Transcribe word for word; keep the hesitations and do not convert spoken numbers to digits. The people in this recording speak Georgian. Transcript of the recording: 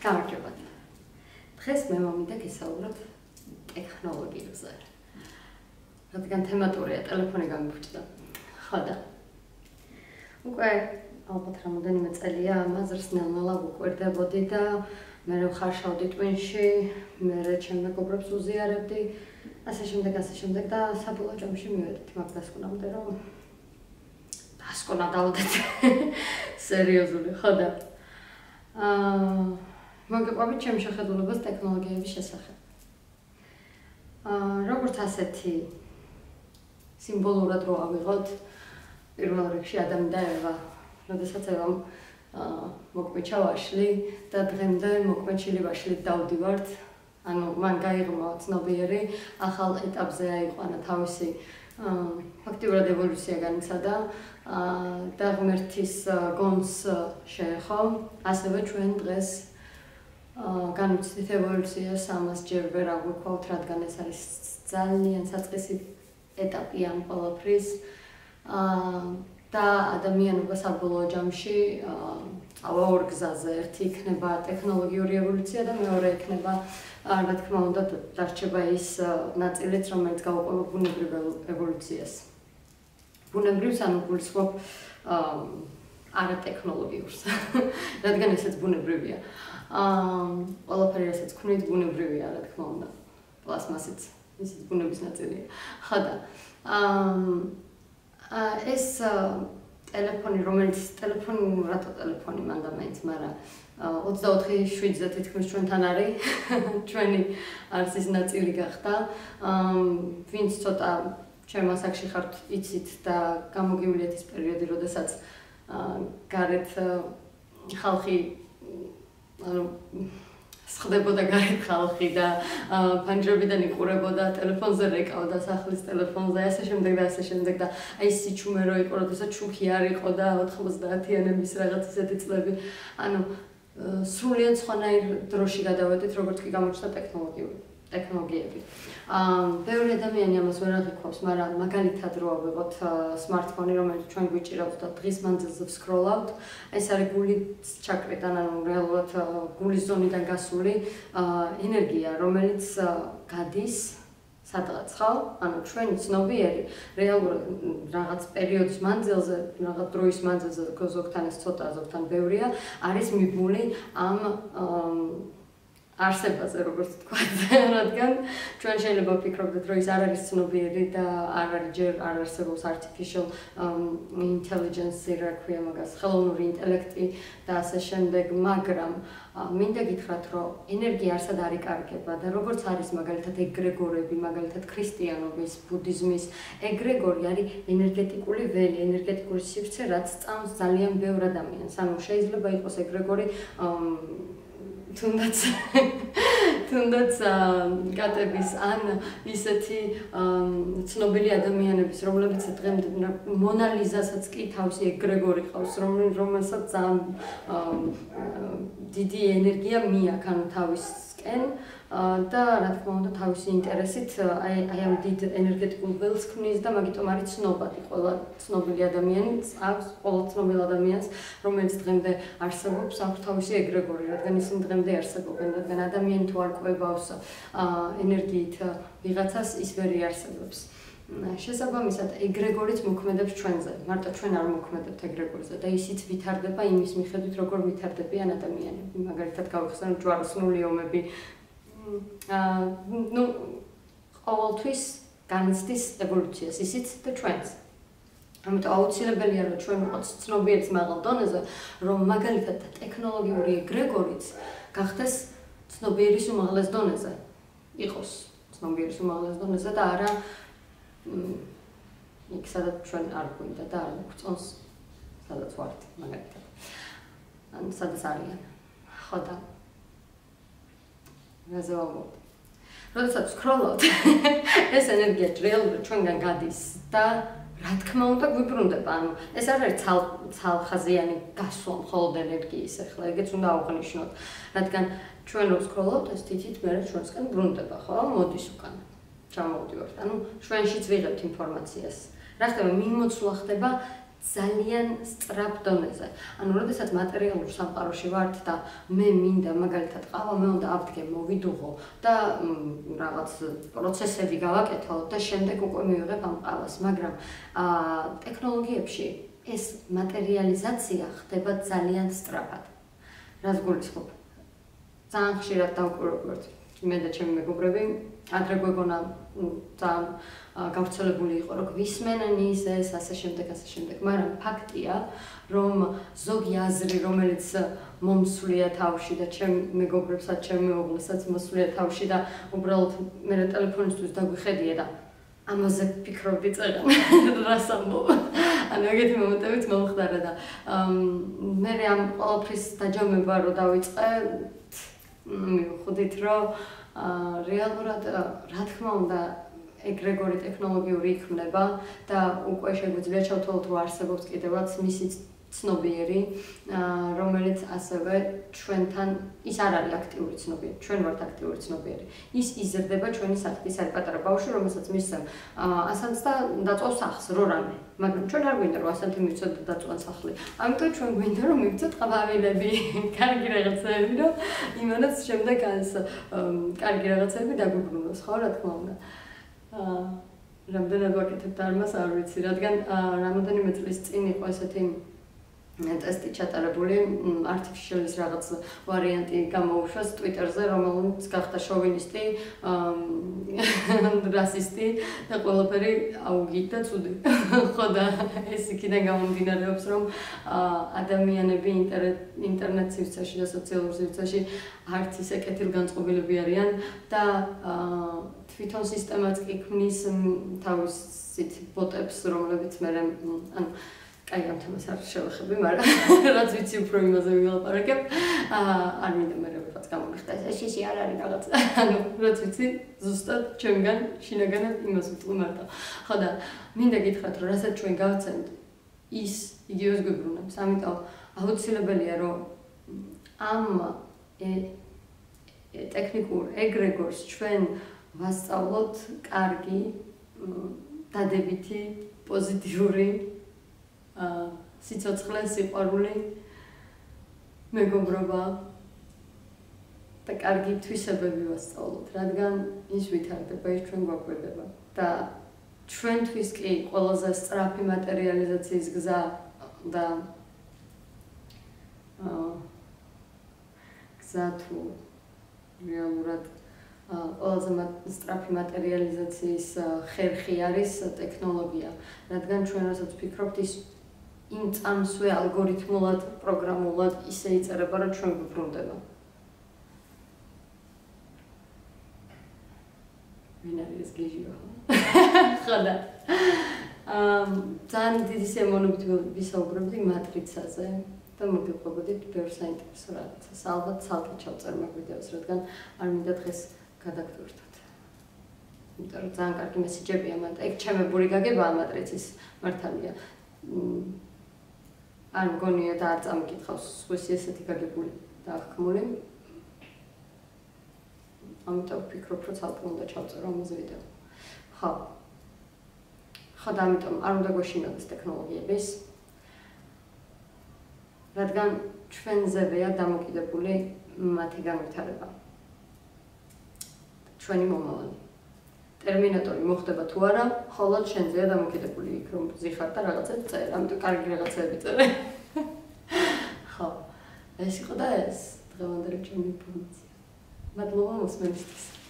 გამარჯობათ. დღეს მე მომიდა გესაუბროთ ტექნოლოგიებზე. რადგან თემატურია ტელეფონი გამიფრჩდა. ხო და. უკვე ალბათ რამოდენიმე წელია ამაზრს ნელ-ნელა ვუკვირდებოდი და მე ვხარშავდი ტვინში, მე ჩემ მეგობრებს უზიარებდი, ასე შემდეგ, ასე შემდეგ და საბოლოო ჯამში მივედით მაგ დასკვნამდე, რომ დასკვნა დავდეთ. სერიოზული, ხო და. აა მოგიყვებით ჩემ შეხედულებას ტექნოლოგიების შესახებ. აა როგორც ასეთი სიმბოლურად რო ავიღოთ, პირველ რიგში ადამიანი და ევა, როდესაც ევამ აა მოკვეჩა ვაშლი და დღემდე მოკვეჩილი ვაშლით დავდივართ. ანუ მან გაიღო ცნობიერი, ახალ ეტაპზე აიყვანა თავისი ფაქტიურად ევოლუცია განიცადა და ღმერთის გონს შეეხო, ასევე ჩვენ დღეს განვიცდით ევოლუციას, ამას ჯერ ვერ აღვიქვავთ, რადგან ეს არის ძალიან საწყისი ეტაპი ამ ყველაფრის და ადამიანობა საბოლოო ჯამში წავა ორ გზაზე, ერთი იქნება ტექნოლოგიური ევოლუცია და მეორე იქნება რა თქმა უნდა დარჩება ის ნაწილიც, რომელიც გაუყვება ბუნებრივ ევოლუციას. ბუნებრივს ანუ გულისხმობ არატექნოლოგიურს, რადგან ესეც ბუნებრივია. ყველაფერი რასაც ვქნით ბუნებრივია, რა თქმა უნდა. პლასმასიც ისიც ბუნების ნაწილია. ხო და ეს ტელეფონი, რომელიც ტელეფონი, რატო ტელეფონი მან და მეც, მაგრამ ოცდაოთხი შვიდზე თითქმის ჩვენთან არის, ჩვენი არსის ნაწილი გახდა. ვინც ცოტა ჩემ ასაკში ხართ, იცით და გამოგივლიათ ის პერიოდი, როდესაც გარეთ ხალხი ანუ სხდებოდა გარეთ ხალხი და ფანჯრებიდან იყურებოდა, ტელეფონზე რეკავდა, სახლის ტელეფონზე, ასე შემდეგ და ასე შემდეგ და აი სიჩუმე რო იყო, როდესაც შუქი არ იყო და ოთხმოცდაათიანების რაღაც ისეთი წლები. ანუ სრულიად სხვანაირ დროში გადავედით, როგორც კი გამოჩნდა ტექნოლოგიური ტექნოლოგიები. ბევრი ადამიანი ამას ვერ აღიქვავს, მაგრამ მაგალითად რო ავიღოთ სმარტფონი, რომელიც ჩვენ გვიჭირავს და დღის მანძილზე ვსკროლავთ, ეს არის გულით ჩაკრიდან, ანუ რეალურად გულის ზონიდან გასული ენერგია, რომელიც გადის სადღაც, ხო? ანუ ჩვენი ცნობიერი რეალურად რაღაც პერიოდის მანძილზე, რაღაც დროის მანძილზე, ზოგთან ეს ცოტა, ზოგთან ბევრია, არის მიბმული ამ არსებაზე, როგორც თქვა, რადგან ჩვენ შეიძლება ვფიქრობდეთ, რომ ის არ არის ცნობიერი და არ არის ჯერ არ არსებობს artificial intelligence, რა ქვია მაგას, ხელოვნური ინტელექტი და ასე შემდეგ, მაგრამ მინდა გითხრათ, რომ ენერგია არსად არ იკარგება და როგორც არის მაგალითად ეგრეგორები, მაგალითად ქრისტიანობის, ბუდიზმის, ეგრეგორი არის ენერგეტიკული ველი, ენერგეტიკული სივრცე, რაც წამს ძალიან ბევრ ადამიანს. ანუ შეიძლება იყოს ეგრეგორი თუნდაც თუნდაც კატების ან ისეთი ცნობილი ადამიანების, რომლებიც დღემდე მონალიზასაც კი თავისი ეგრეგორი ყავს, რომელსაც ძალიან დიდი ენერგია მიაქვს ანუ თავისკენ და რა თქმა უნდა თავისი ინტერესით აი აი ამ დიდ ენერგეტიკულ ველს ქმნის და მაგიტომ არის ცნობადი ყველა ცნობილი ადამიანი აქვს ყველა ცნობილ ადამიანს, რომელიც დღემდე არსებობს, აქვს თავისი ეგრეგორი, რადგან ისინი დღემდე არსებობენ, რადგან ადამიანი თუ არ ყვებავს ენერგიით ვიღაცას, ის ვერ იარსებობს. შესაბამისად, ეგრეგორიც მოქმედებს ჩვენზე, მარტო ჩვენ არ მოქმედებთ ეგრეგორზე და ისიც ვითარდება იმის მიხედვით, როგორ ვითარდებიან ადამიანები. მაგალითად, გავიხსენოთ ჯვაროსნული ომები. ნუ ყოველთვის განიცდის ევოლუციას, ისიც და ჩვენს. ამიტომ აუცილებელია, რომ ჩვენ ვიყოთ ცნობიერის მაღალ დონეზე, რომ მაგალითად ტექნოლოგიური ეგრეგორიც გახდეს ცნობიერის უმაღლეს დონეზე. იყოს ცნობიერის უმაღლეს დონეზე და არა იქ სადაც ჩვენ არ გვინდა და არ გვწონს სადაც ვართ მაგალითად. ან სადაც არიან. ხო და რაზევალობთ. როდესაც ვსკროლავთ, ეს ენერგია რეალურად ჩვენგან გადის და რა თქმა უნდა გვიბრუნდება. ანუ ეს არ არის ცალხაზიანი გასვლა მხოლოდ ენერგიის, ახლა ეგეც უნდა აღვნიშნოთ, რადგან ჩვენ რო ვსკროლავთ, ეს თითით მერე ჩვენსკენ ბრუნდება, ხო? მოდის უკან. ჩამოვდივართ. ანუ ჩვენშიც ვიღებთ ინფორმაციას. რა ხდება, მიმოცვლა ხდება ძალიან სწრაფ დონეზე. ანუ როდესაც მატერიალურ სამყაროში ვართ და მე მინდა მაგალითად ყავა მე უნდა ავდგე მოვიდუღო და რაღაც პროცესები გავაკეთო და შემდეგ უკვე მივიღებ ამ ყავას, მაგრამ ტექნოლოგიებში ეს მატერიალიზაცია ხდება ძალიან სწრაფად. რას გულისხმობ? ძალიან ხშირად დავკვირვებთ მე და ჩემი მეგობრები, ადრე გვეგონა ძალიან გავრცელებული იყო, რომ გვისმენენ ის ეს ასე შემდეგ, ასე შემდეგ, მაგრამ ფაქტია, რომ ზოგი აზრი, რომელიც მომსვლია თავში და ჩემ მეგობრებსაც, ჩემ მეუღლესაც მოსვლია თავში და უბრალოდ მე ტელეფონისთვის დაგვიხედია და ამაზე ფიქრობდი წერან, რას ამბობ. ანუ ეგეთი მომენტებიც მომხდარა და მე ამ ყველაფრის დაჯამება რო დავიწყე, მივხვდით, რომ რეალურად რა თქმა უნდა ეგრეგორი ტექნოლოგიური იქმნება და უკვე შეგვიძლია ჩავთვალოთ, რომ არსებობს კიდევაც მისი ცნობიერი, რომელიც ასევე ჩვენთან ის არ არის აქტიური ცნობიერი, ჩვენ ვართ აქტიური ცნობიერი. ის იზრდება ჩვენი სახით, ის არის პატარა ბავშვი, რომელსაც მისცემ ასანს და დაწვავს სახლს, რო რამე. მაგრამ ჩვენ არ გვინდა რომ ასანთი მივცოთ და დაწვან სახლი. ამიტომ ჩვენ გვინდა რომ მივცოთ ყვავილები, კარგი რაღაცები, რომ იმანაც შემდეგ ეს კარგი რაღაცები დაგვიბრუნოს, ხო, რა თქმა უნდა. რამდენად ვაკეთებ დარმას არ ვიცი, რადგან რამოდენიმე წლის წინ იყო ესეთი ტესტი ჩატარებული, artificial-ის რაღაც ვარიანტი გამოუშვეს Twitter-ზე, რომელიც გახდა შოვინისტი, რასისტი და ყველაფერი აუგით და ცუდი. ხო და ეს იქიდან გამომდინარეობს, რომ ადამიანები ინტერნეტ სივრცეში და სოციალურ სივრცეში არც ისე კეთილგანწყობილები არიან და თვითონ სისტემაც კი ქმნის თავისით ბოტებს, რომლებიც მე ანუ აი ამ თემას არ შევეხები, მაგრამ რაც ვიცი უფრო იმაზე ვილაპარაკებ, არ მინდა მე რაღაც გამომიხდა ეს ისე არ არის რაღაც. ანუ რაც ვიცი, ზუსტად ჩემგან შინაგანად იმას ვიტყვი მარტო. ხო და მინდა გითხრათ, რომ რასაც ჩვენ გავცემთ, ის იგივეს გვიბრუნებს. ამიტომ აუცილებელია, რომ ამ ტექნიკურ ეგრეგორს ჩვენ ვასწავლოთ კარგი, დადებითი, პოზიტიური სიცოცხლე, სიყვარული, მეგობრობა და კარგი თვისებები ვასწავლოთ, რადგან ის ვითარდება, ის ჩვენ გვაკვირდება და ჩვენთვის კი ყველაზე სწრაფი მატერიალიზაციის გზა და გზა თუ რეალურად ყველაზე სწრაფი მატერიალიზაციის ხერხი არის ტექნოლოგია, რადგან ჩვენ რასაც ვფიქრობთ, ის იმ წამსვე ალგორითმულად, პროგრამულად ისე იწერება, რომ ჩვენ გვიბრუნდება. ვინ არის ეს გიჟიო? ხო და ძალიან დიდი სიამოვნებით ვისაუბრებდი მატრიცაზე და მოგიყვებოდით ბევრ საინტერესო რაღაცას. ალბათ ცალკე ჩავწერ მაგ ვიდეოს, რადგან არ მინდა დღეს გადაგტვირთოთ. იმიტომ რომ ძალიან კარგი მესიჯებია მან. ეგ ჩემებური გაგებაა მატრიცის მართალია. არ მგონია და არ წამიკითხავს სხვისი ესეთი გაგებული და აღქმული. ამიტომ ვფიქრობ, რომ ცალკე უნდა ჩავწერო ამაზე ვიდეო. ხო. ხო და ამიტომ არ უნდა გვეშინოდეს ტექნოლოგიების. რადგან ჩვენზევეა დამოკიდებული მათი განვითარება. ჩვენი მომავალი. ტერმინატორი მოხდება თუ არა, მხოლოდ შენზეა დამოკიდებული იქ რომ ზიხარ და რაღაცებს წერ, ამიტომ კარგი რაღაცები წერე. ხო. ეს იყო და ეს დღევანდელი ჩემი ინფორმაცია. მადლობა მოსმენისთვის.